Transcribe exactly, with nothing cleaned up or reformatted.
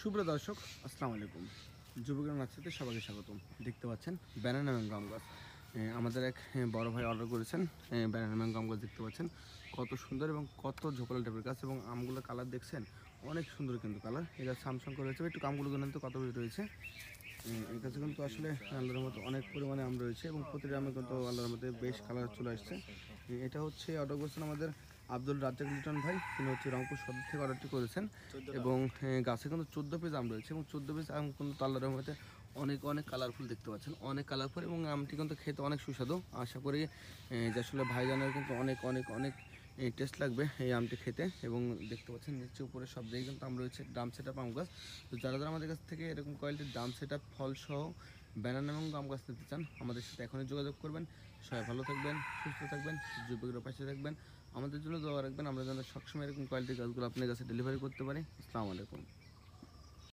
সুপ্রিয় দর্শক, আসসালামু আলাইকুম। যুবকের নাচতে সবাইকে স্বাগতম। দেখতে পাচ্ছেন ব্যানানা ম্যাঙ্গো আম গাছ। আমাদের এক বড় ভাই অর্ডার করেছেন ব্যানানা ম্যাঙ্গো আম গাছ। দেখতে পাচ্ছেন কত সুন্দর এবং কত ঝোপালো টাইপের গাছ, এবং আমগুলোর কালার দেখছেন অনেক সুন্দর কিন্তু কালার। এই গাছ স্যামসাং করে রয়েছে। একটু আমগুলো জানেন তো কত বেশি রয়েছে। এই গাছে কিন্তু আসলে আল্লাহর মতো অনেক পরিমাণে আম রয়েছে, এবং প্রতিটা আমে কিন্তু আল্লাহর মধ্যে বেশ কালার চলে আসছে। এটা হচ্ছে অর্ডার করেছেন আমাদের আব্দুল রাজ্জাক লিটন ভাই। তিনি হচ্ছে রংপুর সদর থেকে অর্ডারটি করেছেন, এবং গাছে কিন্তু চোদ্দো পিস আম রয়েছে, এবং চোদ্দো পিস আম কিন্তু আল্লাহর মধ্যে অনেক অনেক কালারফুল দেখতে পাচ্ছেন, অনেক কালারফুল, এবং আমটি কিন্তু খেতে অনেক সুস্বাদু। আশা করি যে আসলে ভাইজানের কিন্তু অনেক অনেক অনেক টেস্ট লাগবে এই আমটি খেতে। এবং দেখতে পাচ্ছেন নিচে উপরে সব জায়গায় কিন্তু আম রয়েছে। ড্রাম সেট আপ আম গাছ। তো যারা যারা আমাদের কাছ থেকে এরকম কোয়ালিটির ড্রাম সেট আপ ফলসহ ব্যানানা এবং আম গাছ নিতে চান, আমাদের সাথে এখনই যোগাযোগ করবেন। সবাই ভালো থাকবেন, সুস্থ থাকবেন, যুবকের পাশে থাকবেন, আমাদের জন্য দোয়া রাখবেন। আমরা যেন সবসময় এরকম কোয়ালিটির গাছগুলো আপনার কাছে ডেলিভারি করতে পারি। আসসালামু আলাইকুম।